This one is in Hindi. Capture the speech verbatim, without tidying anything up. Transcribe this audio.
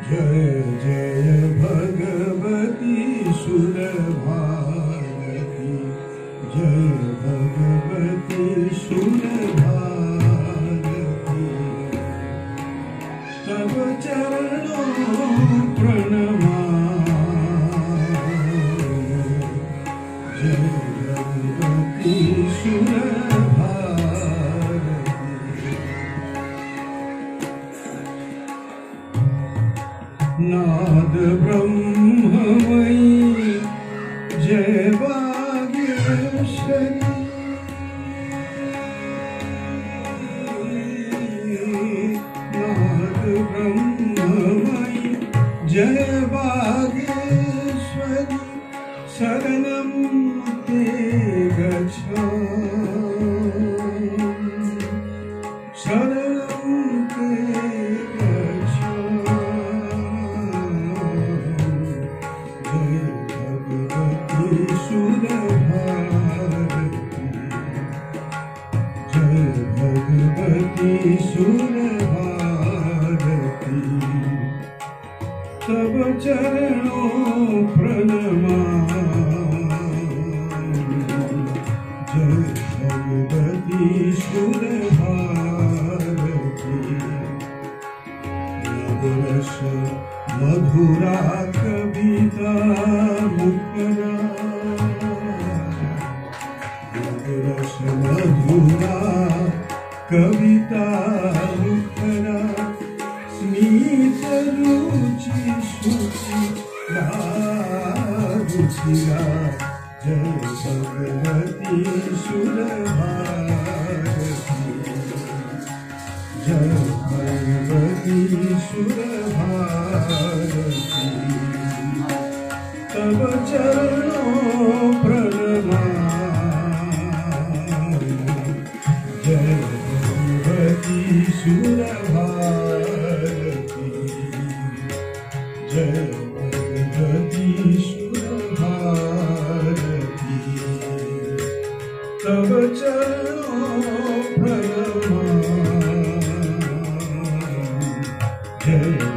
जय जय भगवती सुरभारती, जय भगवती सुरभारती। तब चरणों प्रणमामि, जय भगवती सुरभारती। नाद ब्रह्ममयी जय वागीश्वरी, नाद ब्रह्ममयी जय वागीश्वरी। शरणं ते गच्छामि, शरणं ते गच्छामि। जय भगवती सुरभारती, जय भगवती सुरभारती। तब चरणों प्रणमामि, जय भगवती सुरभारती। मधुरस मधुरा कविता मुखरा, मधुरस मधुरा कविता मुखरा। स्मित रुचि शुचि रुचिरा, जय भगवती सुरभारती, जय भगवती सुरभारती। तब चरणों प्रणमामि, जय भगवती सुरभारती, जय भगवती सुरभारती। तब चरणों प्रणमामि, जय